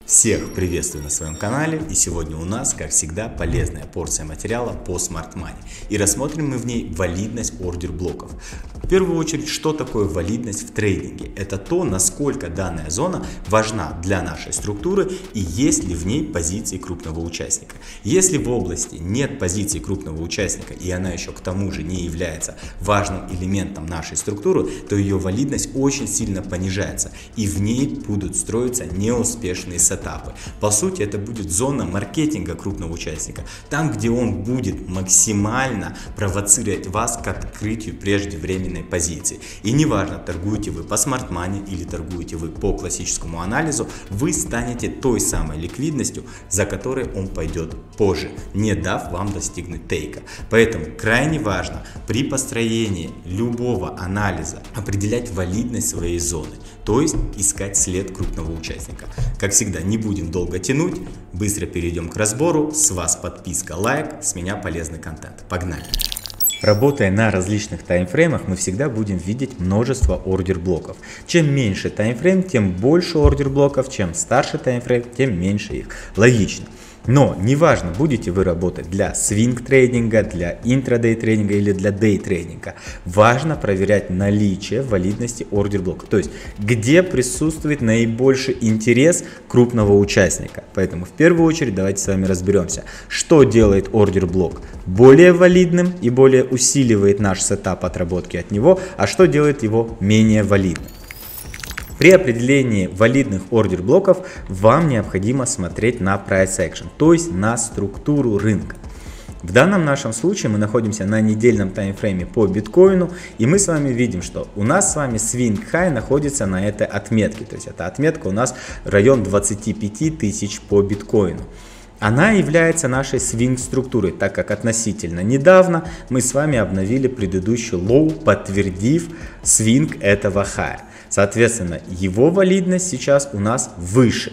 Всех приветствую на своем канале, и сегодня у нас, как всегда, полезная порция материала по Smart Money. И рассмотрим мы в ней валидность ордер блоков. В первую очередь, что такое валидность в трейдинге? Это то, насколько данная зона важна для нашей структуры и есть ли в ней позиции крупного участника. Если в области нет позиции крупного участника и она еще к тому же не является важным элементом нашей структуры, то ее валидность очень сильно понижается и в ней будут строиться неуспешные сетапы. По сути, это будет зона маркетинга крупного участника, там, где он будет максимально провоцировать вас к открытию преждевременной позиции. И неважно, торгуете вы по Smart Money или торгуете вы по классическому анализу, вы станете той самой ликвидностью, за которой он пойдет позже, не дав вам достигнуть тейка. Поэтому крайне важно при построении любого анализа определять валидность своей зоны, то есть искать след крупного участника. Как всегда, не будем долго тянуть, быстро перейдем к разбору. С вас подписка, лайк, с меня полезный контент. Погнали! Работая на различных таймфреймах, мы всегда будем видеть множество ордер блоков. Чем меньше таймфрейм, тем больше ордер блоков, чем старше таймфрейм, тем меньше их. Логично. Но неважно, будете вы работать для свинг трейдинга, для интрадей трейдинга или для дей трейдинга, важно проверять наличие валидности ордер блока, то есть где присутствует наибольший интерес крупного участника. Поэтому в первую очередь давайте с вами разберемся, что делает ордер блок более валидным и более усиливает наш сетап отработки от него, а что делает его менее валидным. При определении валидных ордер блоков вам необходимо смотреть на price action, то есть на структуру рынка. В данном нашем случае мы находимся на недельном таймфрейме по биткоину, и мы с вами видим, что у нас с вами swing high находится на этой отметке, то есть эта отметка у нас район 25 тысяч по биткоину. Она является нашей свинг структурой, так как относительно недавно мы с вами обновили предыдущий лоу, подтвердив свинг этого хая. Соответственно, его валидность сейчас у нас выше.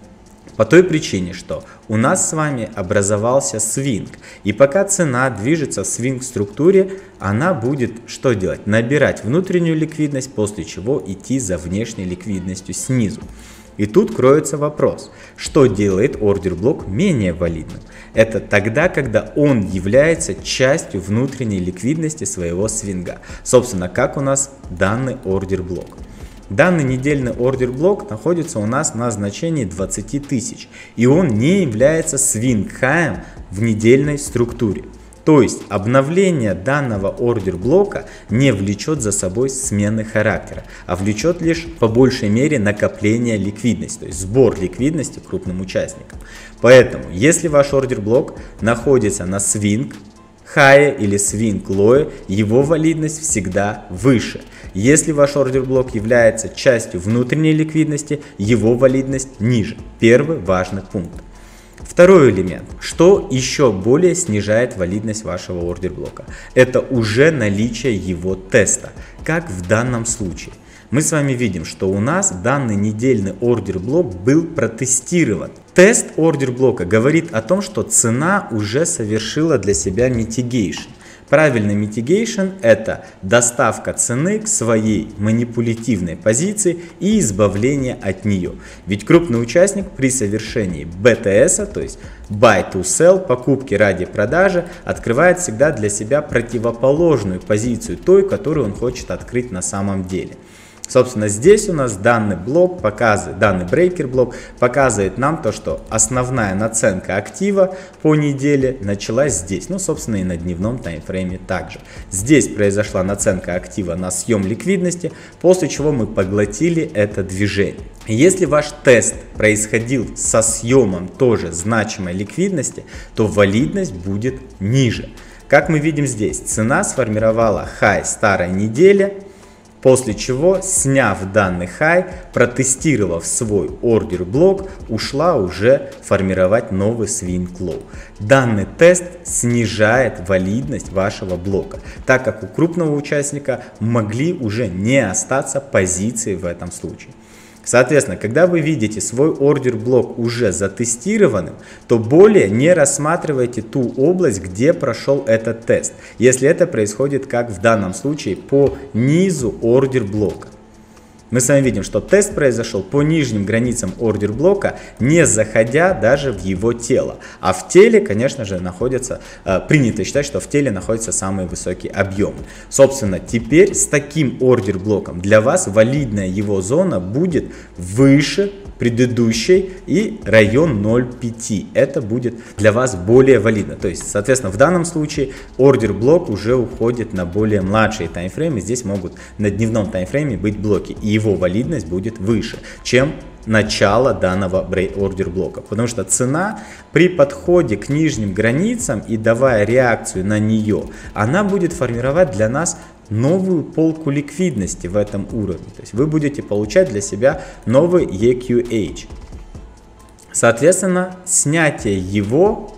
По той причине, что у нас с вами образовался свинг. И пока цена движется в свинг структуре, она будет что делать? Набирать внутреннюю ликвидность, после чего идти за внешней ликвидностью снизу. И тут кроется вопрос, что делает ордер блок менее валидным? Это тогда, когда он является частью внутренней ликвидности своего свинга. Собственно, как у нас данный ордер блок. Данный недельный ордер блок находится у нас на значении 20 тысяч, и он не является свинг хаем в недельной структуре. То есть обновление данного ордер блока не влечет за собой смены характера, а влечет лишь по большей мере накопление ликвидности, то есть сбор ликвидности крупным участникам. Поэтому, если ваш ордер блок находится на свинг хае или свинг лое, его валидность всегда выше. Если ваш ордер блок является частью внутренней ликвидности, его валидность ниже. Первый важный пункт. Второй элемент, что еще более снижает валидность вашего ордер блока, это уже наличие его теста, как в данном случае. Мы с вами видим, что у нас данный недельный ордер блок был протестирован. Тест ордер блока говорит о том, что цена уже совершила для себя mitigation. Правильный mitigation – это доставка цены к своей манипулятивной позиции и избавление от нее. Ведь крупный участник при совершении BTS, то есть buy to sell, покупки ради продажи, открывает всегда для себя противоположную позицию той, которую он хочет открыть на самом деле. Собственно, здесь у нас данный блок показывает, данный брейкер блок показывает нам то, что основная наценка актива по неделе началась здесь. Ну, собственно, и на дневном таймфрейме также. Здесь произошла наценка актива на съем ликвидности, после чего мы поглотили это движение. Если ваш тест происходил со съемом тоже значимой ликвидности, то валидность будет ниже. Как мы видим здесь, цена сформировала хай старой недели, после чего, сняв данный хай, протестировав свой ордер блок, ушла уже формировать новый свинг лоу. Данный тест снижает валидность вашего блока, так как у крупного участника могли уже не остаться позиции в этом случае. Соответственно, когда вы видите свой ордер блок уже затестированным, то более не рассматривайте ту область, где прошел этот тест, если это происходит, как в данном случае, по низу ордер блока. Мы с вами видим, что тест произошел по нижним границам ордер блока, не заходя даже в его тело. А в теле, конечно же, принято считать, что в теле находятся самые высокие объемы. Собственно, теперь с таким ордер блоком для вас валидная его зона будет выше предыдущей и район 0,5. Это будет для вас более валидно. То есть, соответственно, в данном случае ордер блок уже уходит на более младшие таймфреймы. Здесь могут на дневном таймфрейме быть блоки, и его валидность будет выше, чем начало данного ордер блока. Потому что цена при подходе к нижним границам и давая реакцию на нее, она будет формировать для нас новую полку ликвидности в этом уровне. То есть вы будете получать для себя новый EQH. Соответственно, снятие его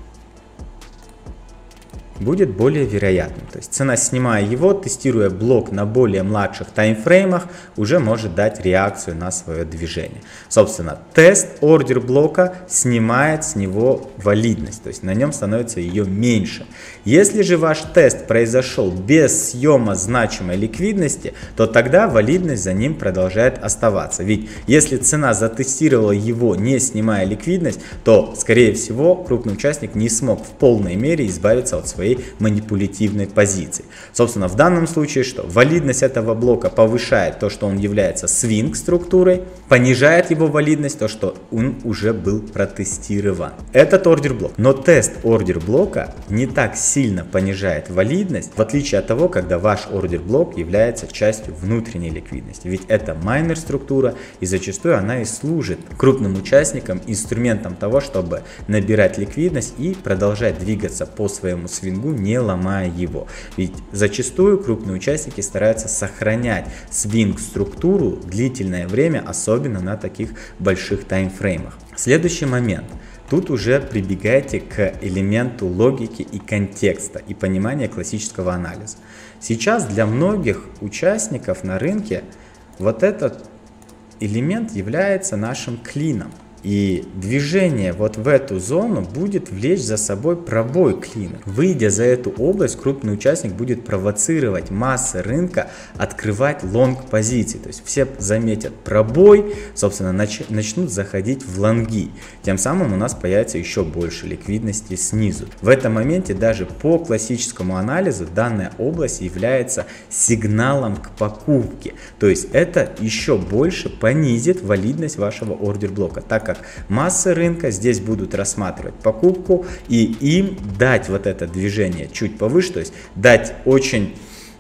будет более вероятным. То есть цена, снимая его, тестируя блок на более младших таймфреймах, уже может дать реакцию на свое движение. Собственно, тест ордер блока снимает с него валидность, то есть на нем становится ее меньше. Если же ваш тест произошел без съема значимой ликвидности, то тогда валидность за ним продолжает оставаться. Ведь если цена затестировала его, не снимая ликвидность, то, скорее всего, крупный участник не смог в полной мере избавиться от своей манипулятивной позиции. Собственно, в данном случае что? Валидность этого блока повышает то, что он является свинг структурой, понижает его валидность, то, что он уже был протестирован. Этот ордер блок. Но тест ордер блока не так сильно понижает валидность, в отличие от того, когда ваш ордер блок является частью внутренней ликвидности. Ведь это майнер структура, и зачастую она и служит крупным участникам инструментом того, чтобы набирать ликвидность и продолжать двигаться по своему свингу, не ломая его. Ведь зачастую крупные участники стараются сохранять свинг-структуру длительное время, особенно на таких больших таймфреймах. Следующий момент. Тут уже прибегаете к элементу логики и контекста и понимания классического анализа. Сейчас для многих участников на рынке вот этот элемент является нашим клином. И движение вот в эту зону будет влечь за собой пробой клина. Выйдя за эту область, крупный участник будет провоцировать массы рынка открывать лонг позиции. То есть все заметят пробой, собственно, начнут заходить в лонги. Тем самым у нас появится еще больше ликвидности снизу. В этом моменте даже по классическому анализу данная область является сигналом к покупке. То есть это еще больше понизит валидность вашего ордер блока, так как массы рынка здесь будут рассматривать покупку и им дать вот это движение чуть повыше, то есть дать очень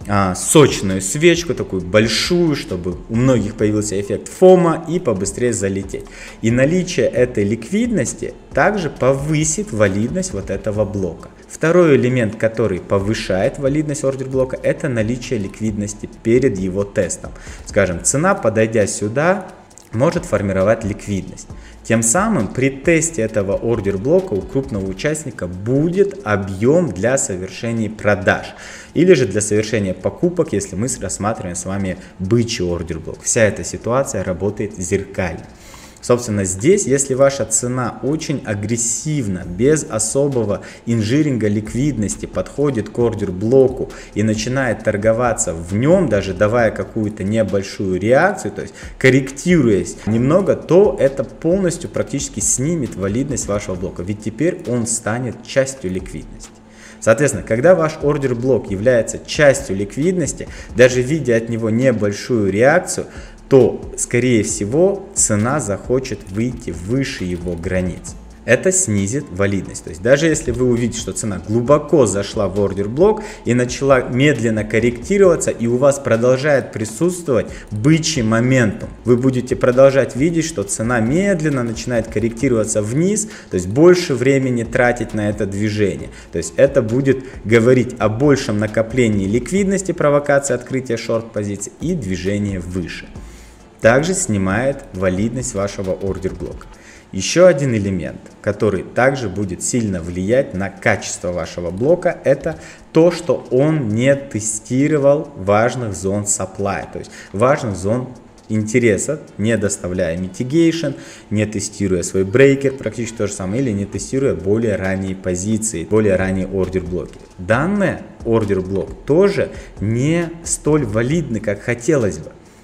сочную свечку, такую большую, чтобы у многих появился эффект фома и побыстрее залететь. И наличие этой ликвидности также повысит валидность вот этого блока. Второй элемент, который повышает валидность ордер блока, это наличие ликвидности перед его тестом. Скажем, цена, подойдя сюда, может формировать ликвидность. Тем самым при тесте этого ордер блока у крупного участника будет объем для совершения продаж или же для совершения покупок, если мы рассматриваем с вами бычий ордер блок. Вся эта ситуация работает зеркально. Собственно, здесь, если ваша цена очень агрессивно, без особого инжиринга ликвидности подходит к ордер блоку и начинает торговаться в нем, даже давая какую-то небольшую реакцию, то есть корректируясь немного, то это полностью практически снимет валидность вашего блока, ведь теперь он станет частью ликвидности. Соответственно, когда ваш ордер блок является частью ликвидности, даже видя от него небольшую реакцию, то, скорее всего, цена захочет выйти выше его границ. Это снизит валидность. То есть даже если вы увидите, что цена глубоко зашла в ордер блок и начала медленно корректироваться, и у вас продолжает присутствовать бычий моментум, вы будете продолжать видеть, что цена медленно начинает корректироваться вниз, то есть больше времени тратить на это движение. То есть это будет говорить о большем накоплении ликвидности, провокации открытия шорт-позиции и движения выше. Также снимает валидность вашего ордер блока. Еще один элемент, который также будет сильно влиять на качество вашего блока, это то, что он не тестировал важных зон supply, то есть важных зон интереса, не доставляя mitigation, не тестируя свой брейкер, практически то же самое, или не тестируя более ранние позиции, более ранние ордер блоки. Данный ордер блок тоже не столь валидный, как хотелось бы.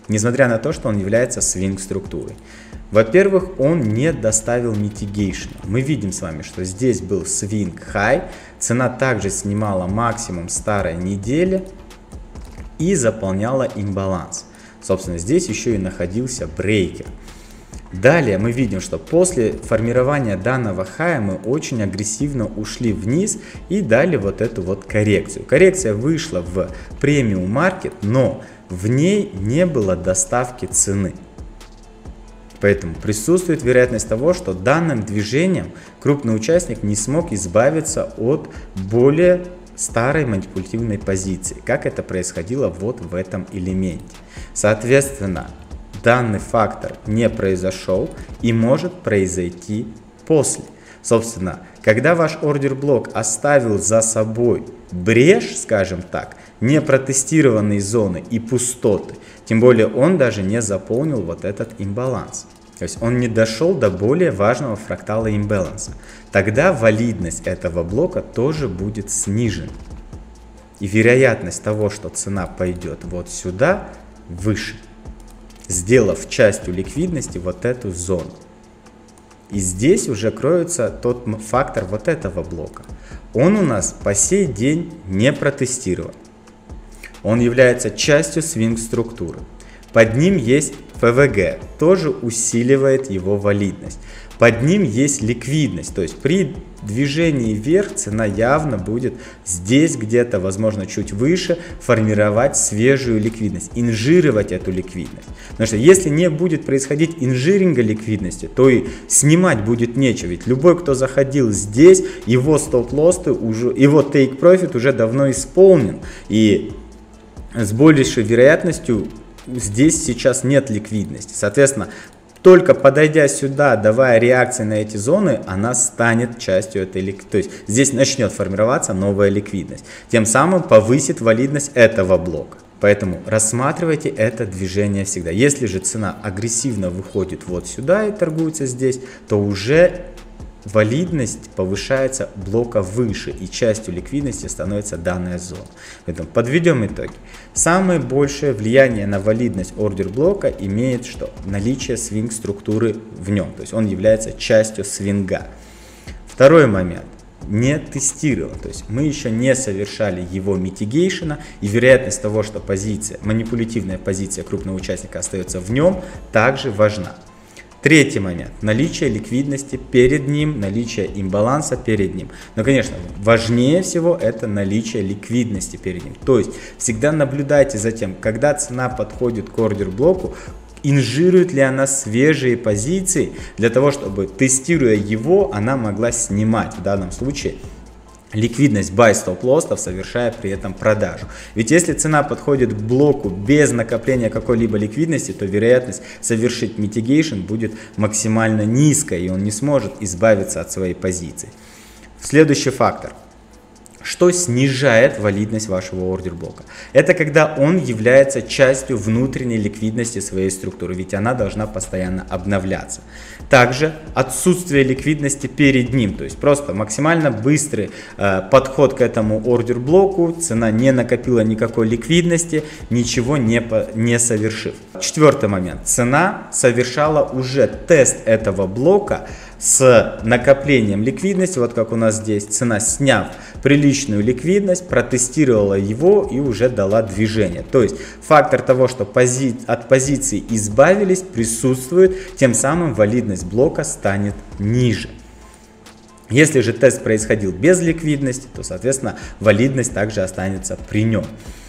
несмотря на то, что он является свинг-структурой. Во-первых, он не доставил mitigation. Мы видим с вами, что здесь был swing high, цена также снимала максимум старой недели и заполняла имбаланс. Собственно, здесь еще и находился брейкер. Далее мы видим, что после формирования данного хая мы очень агрессивно ушли вниз и дали вот эту вот коррекцию. Коррекция вышла в премиум маркет, но в ней не было доставки цены. Поэтому присутствует вероятность того, что данным движением крупный участник не смог избавиться от более старой манипулятивной позиции, как это происходило вот в этом элементе. Соответственно, данный фактор не произошел и может произойти после. Собственно, когда ваш ордер-блок оставил за собой брешь, скажем так, непротестированные зоны и пустоты, тем более он даже не заполнил вот этот имбаланс. То есть он не дошел до более важного фрактала имбаланса. Тогда валидность этого блока тоже будет снижена. И вероятность того, что цена пойдет вот сюда, выше, сделав частью ликвидности вот эту зону. И здесь уже кроется тот фактор вот этого блока. Он у нас по сей день не протестирован. Он является частью свинг-структуры. Под ним есть ФВГ, тоже усиливает его валидность. Под ним есть ликвидность, то есть при движении вверх цена явно будет здесь где-то, возможно, чуть выше, формировать свежую ликвидность, инжировать эту ликвидность. Потому что если не будет происходить инжиринга ликвидности, то и снимать будет нечего. Ведь любой, кто заходил здесь, его стоп-лоссы, его take-profit уже давно исполнен. И с большей вероятностью здесь сейчас нет ликвидности. Соответственно, только подойдя сюда, давая реакции на эти зоны, она станет частью этой ликвидности. То есть здесь начнет формироваться новая ликвидность. Тем самым повысит валидность этого блока. Поэтому рассматривайте это движение всегда. Если же цена агрессивно выходит вот сюда и торгуется здесь, то уже валидность повышается блока выше, и частью ликвидности становится данная зона. Поэтому подведем итоги. Самое большее влияние на валидность ордер блока имеет что? Наличие свинг структуры в нем, то есть он является частью свинга. Второй момент. Не тестирован, то есть мы еще не совершали его митигейшена, и вероятность того, что позиция, манипулятивная позиция крупного участника остается в нем, также важна. Третий момент. Наличие ликвидности перед ним, наличие имбаланса перед ним. Но, конечно, важнее всего это наличие ликвидности перед ним. То есть всегда наблюдайте за тем, когда цена подходит к ордер-блоку, инжирует ли она свежие позиции, для того, чтобы, тестируя его, она могла снимать в данном случае ликвидность buy стоп-лоссов, совершая при этом продажу. Ведь если цена подходит к блоку без накопления какой-либо ликвидности, то вероятность совершить mitigation будет максимально низкая, и он не сможет избавиться от своей позиции. Следующий фактор. Что снижает валидность вашего ордер-блока? Это когда он является частью внутренней ликвидности своей структуры, ведь она должна постоянно обновляться. Также отсутствие ликвидности перед ним, то есть просто максимально быстрый подход к этому ордер-блоку, цена не накопила никакой ликвидности, ничего не совершив. Четвертый момент. Цена совершала уже тест этого блока с накоплением ликвидности, вот как у нас здесь, цена, сняв приличную ликвидность, протестировала его и уже дала движение. То есть фактор того, что от позиции избавились, присутствует, тем самым валидность блока станет ниже. Если же тест происходил без ликвидности, то, соответственно, валидность также останется при нем.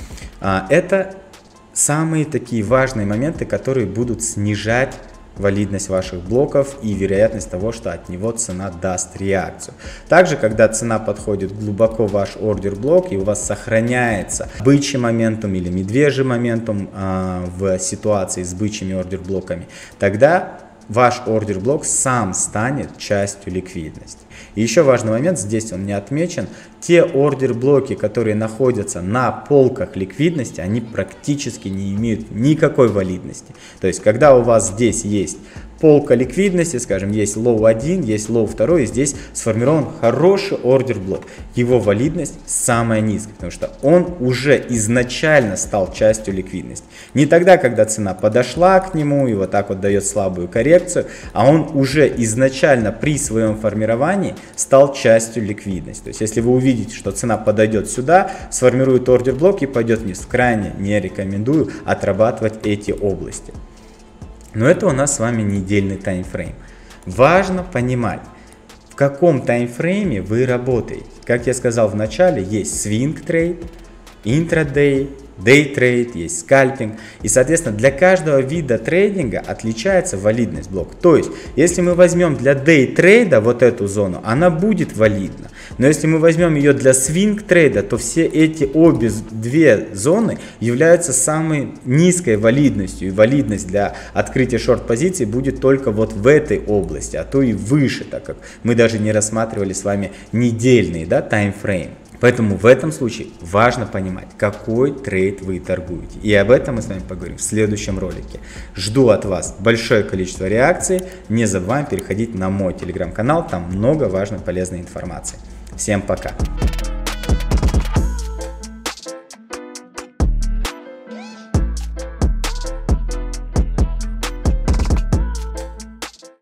Это самые такие важные моменты, которые будут снижать валидность ваших блоков и вероятность того, что от него цена даст реакцию. Также, когда цена подходит глубоко в ваш ордер блок и у вас сохраняется бычий моментум или медвежий моментум в ситуации с бычьими ордер блоками, тогда ваш ордер блок сам станет частью ликвидности. И еще важный момент, здесь он не отмечен, те ордер блоки, которые находятся на полках ликвидности, они практически не имеют никакой валидности. То есть, когда у вас здесь есть полка ликвидности, скажем, есть лоу 1, есть лоу 2, и здесь сформирован хороший ордер блок. Его валидность самая низкая, потому что он уже изначально стал частью ликвидности. Не тогда, когда цена подошла к нему и вот так вот дает слабую коррекцию, а он уже изначально при своем формировании стал частью ликвидности. То есть, если вы увидите, что цена подойдет сюда, сформирует ордер блок и пойдет вниз, крайне не рекомендую отрабатывать эти области. Но это у нас с вами недельный таймфрейм. Важно понимать, в каком таймфрейме вы работаете. Как я сказал в начале, есть swing трейд, интрадей, day трейд, есть скальпинг. И, соответственно, для каждого вида трейдинга отличается валидность блока. То есть, если мы возьмем для day трейда вот эту зону, она будет валидна. Но если мы возьмем ее для swing трейда, то все эти две зоны являются самой низкой валидностью. И валидность для открытия шорт-позиций будет только вот в этой области, а то и выше, так как мы даже не рассматривали с вами недельный таймфрейм. Поэтому в этом случае важно понимать, какой трейд вы торгуете. И об этом мы с вами поговорим в следующем ролике. Жду от вас большое количество реакций. Не забываем переходить на мой телеграм-канал, там много важной полезной информации. Всем пока!